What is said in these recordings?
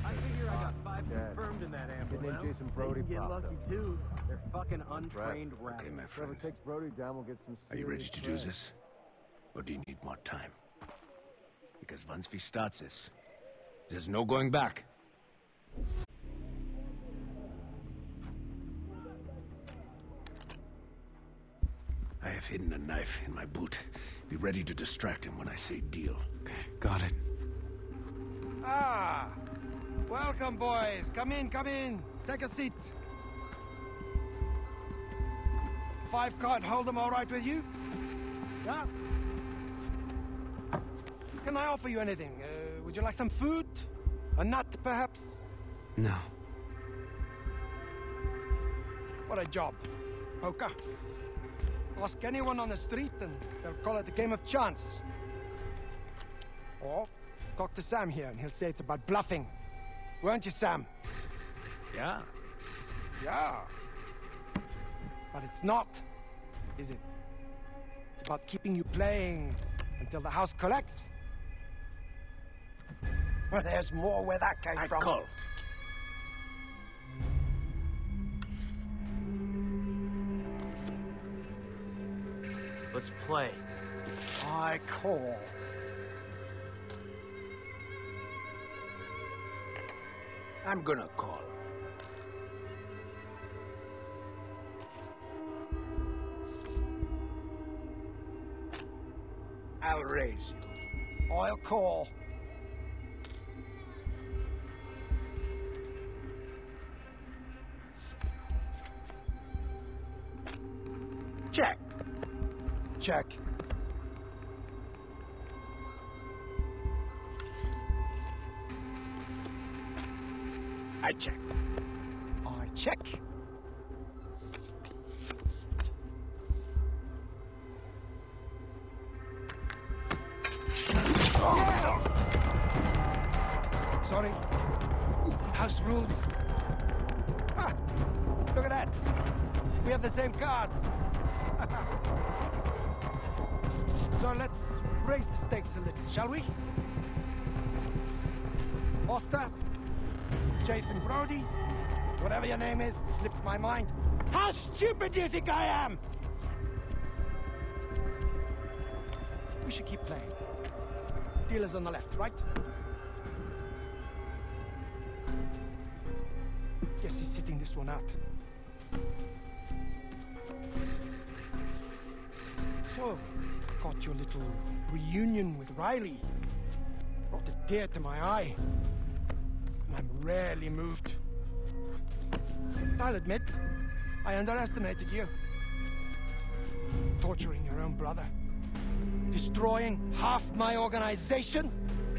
I figure I got 5 confirmed in that ambulance. Kid named Jason Brody Get popped lucky up. too. They're fucking untrained rats. Okay, my Whoever friend. takes Brody down will get some Are you ready serious to do bread. this? Or do you need more time? Because once we start this, there's no going back. I have hidden a knife in my boot. Be ready to distract him when I say deal. Okay, got it. Ah! Welcome, boys. Come in, come in. Take a seat. 5-card Hold'em all right with you? Yeah? Can I offer you anything? Would you like some food? A nut, perhaps? No. What a job. Poker. Ask anyone on the street and they'll call it a game of chance. Or talk to Sam here and he'll say it's about bluffing. Weren't you, Sam? Yeah? Yeah. But it's not, is it? It's about keeping you playing until the house collects. Well, there's more where that came from. Call. Let's play. I call. I'm gonna call. I'll raise you. I'll call. Check. Check. I check. I check. Sorry. House rules. Ah, look at that. We have the same cards. So let's raise the stakes a little, shall we? Foster, Jason Brody, whatever your name is, it slipped my mind. How stupid do you think I am? We should keep playing. Dealer's on the left, right? Guess he's sitting this one out. So, got your little reunion with Riley. Brought a tear to my eye. And I'm rarely moved. I'll admit, I underestimated you. Torturing your own brother. Destroying half my organization.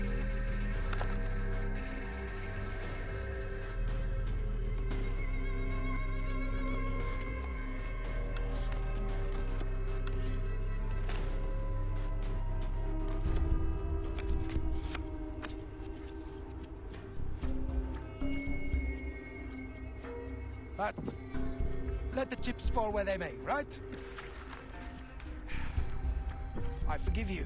But let the chips fall where they may, right? I forgive you.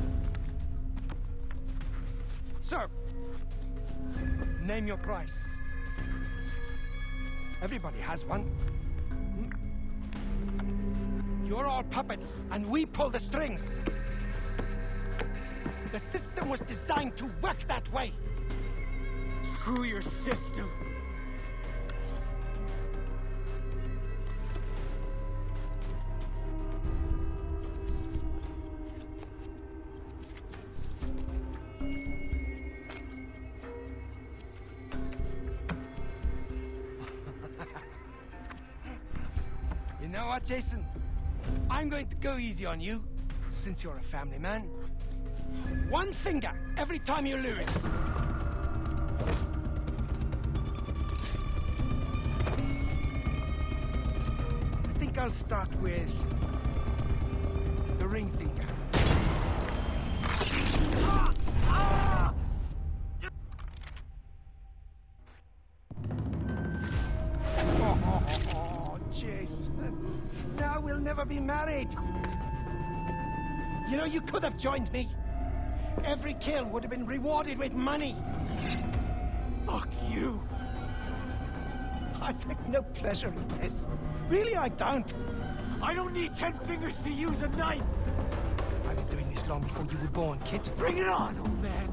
So, name your price. Everybody has one. You're all puppets, and we pull the strings. The system was designed to work that way. Screw your system. You know what, Jason? I'm going to go easy on you, since you're a family man. One finger every time you lose. I think I'll start with the ring finger. Oh, Jason. Now we'll never be married. You know, you could have joined me. Every kill would have been rewarded with money. Fuck. I take no pleasure in this. Really, I don't. I don't need 10 fingers to use a knife! I've been doing this long before you were born, kid. Bring it on, old man!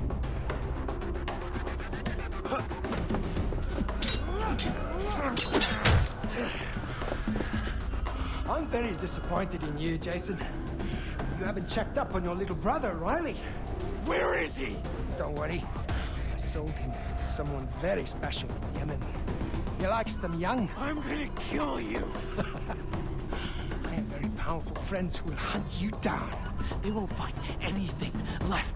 I'm very disappointed in you, Jason. You haven't checked up on your little brother, Riley. Where is he? Don't worry. I sold him to someone very special in Yemen. He likes them young. I'm gonna kill you! I have very powerful friends who will hunt you down. They won't find anything left.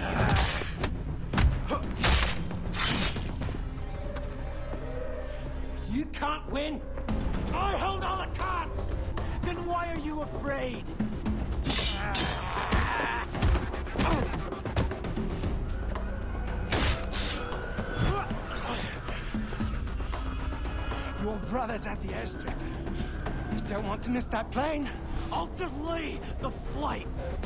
You can't win. I hold all the cards. Then why are you afraid? Your brother's at the airstrip. You don't want to miss that plane. I'll delay the flight!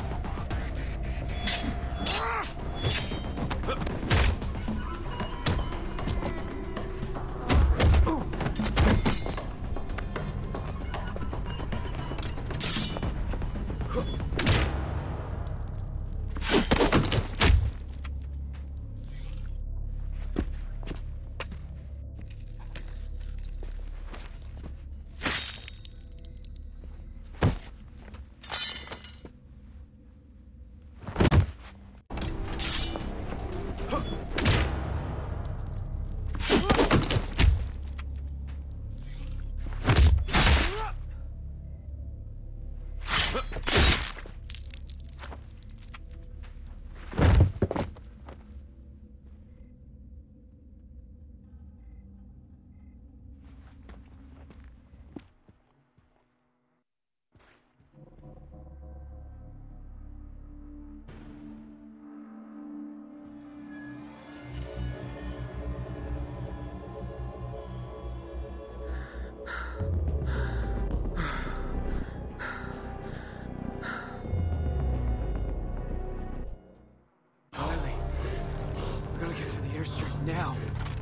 Now.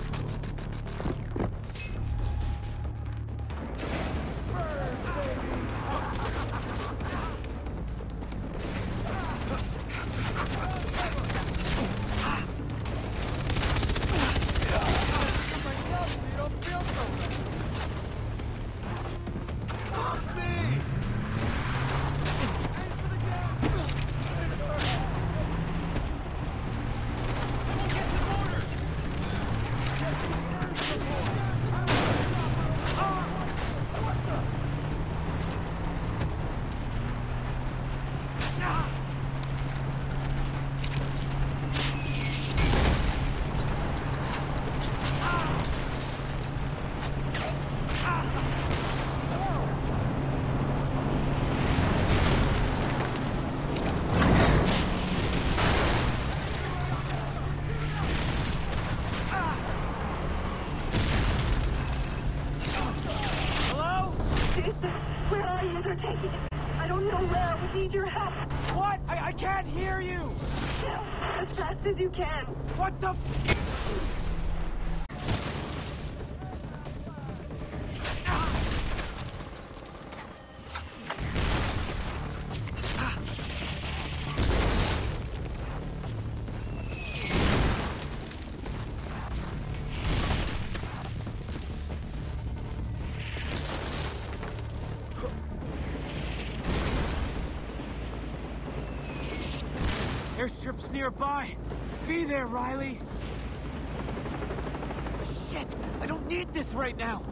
I don't know where. We need your help. What? I can't hear you! As fast as you can. What the f— Airstrip's nearby. Be there, Riley. Shit! I don't need this right now.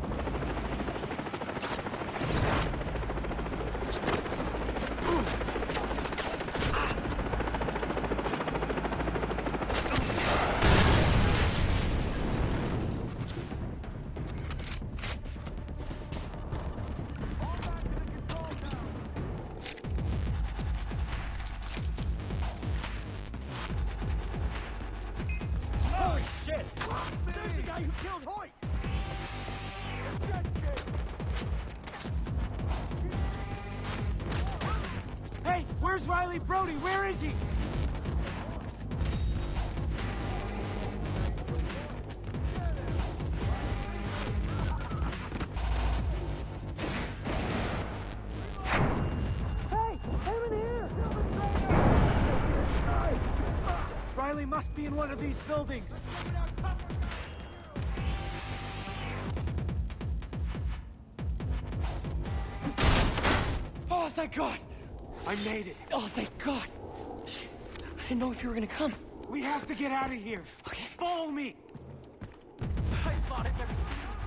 Holy shit! There's the guy who killed Hoyt! Hey, where's Riley Brody? Where is he? must be in one of these buildings. Oh, thank God! I made it. Oh, thank God! I didn't know if you were gonna come. We have to get out of here. Okay. Follow me. I thought it never...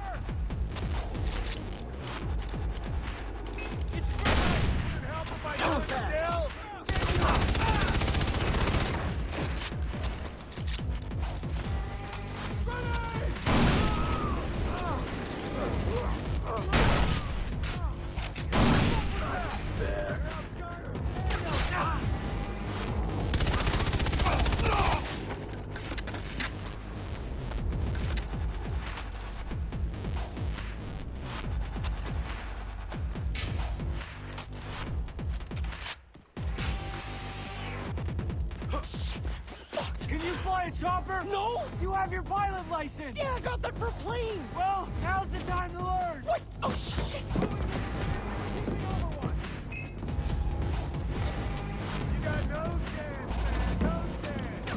Can you fly a chopper? No! You have your pilot license! Yeah, I got that for a plane! Well, now's the time to learn! What? Oh, shit! You got no chance, man, no chance!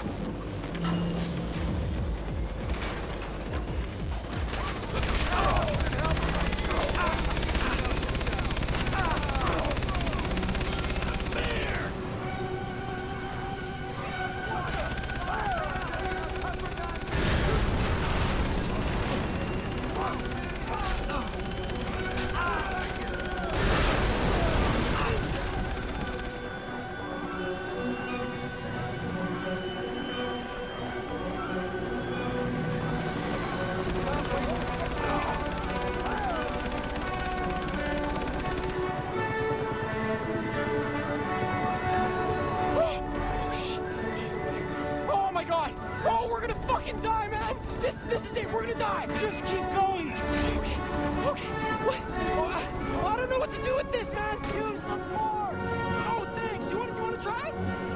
Oh my God! Oh, we're gonna fucking die, man! This is it. We're gonna die. Just keep going! Okay. Okay. What? Oh, I don't know what to do with this, man. Use the force! Oh, thanks. You wanna try?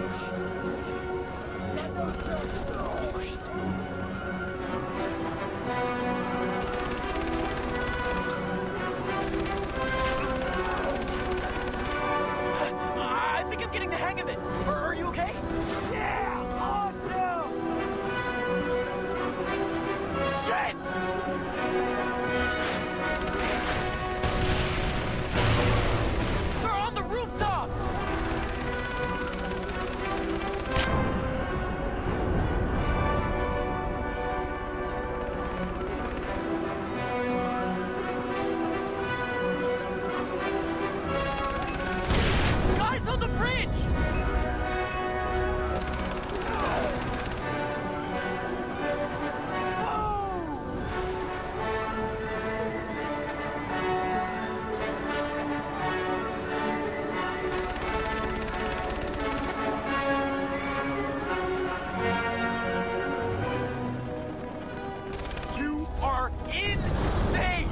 I think I'm getting the hang of it. Are you okay? Yeah! Awesome! Shit! They're on the rooftops! Guys on the bridge! You are in space!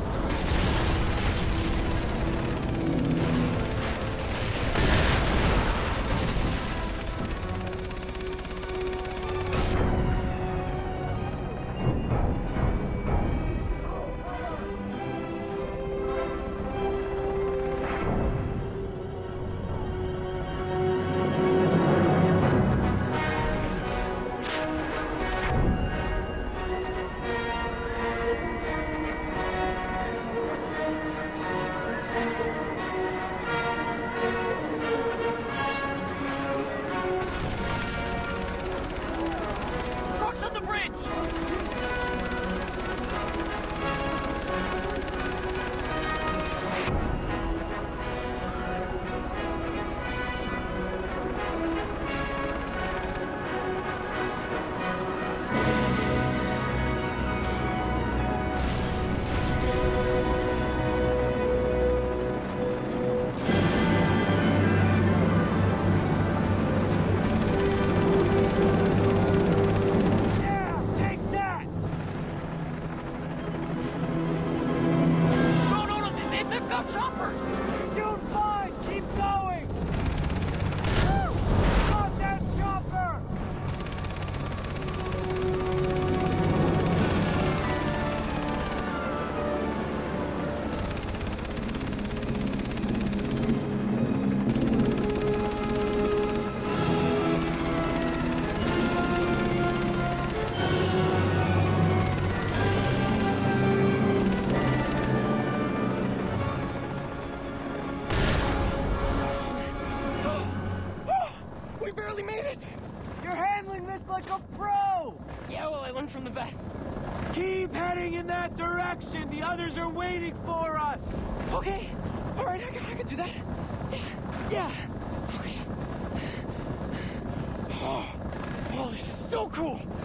Keep heading in that direction! The others are waiting for us! Okay. All right, I can do that. Yeah. Okay. Oh, this is so cool.